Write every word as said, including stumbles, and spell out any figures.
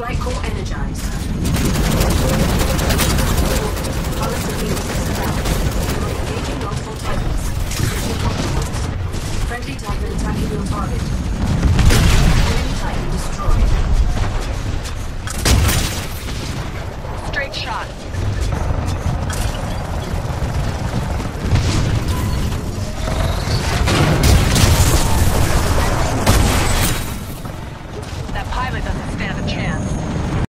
Strike core energized. Pilots are being disavowed. You're engaging multiple Titans. Position compromised. Friendly Titan attacking your target. Enemy Titan destroyed. Straight shot.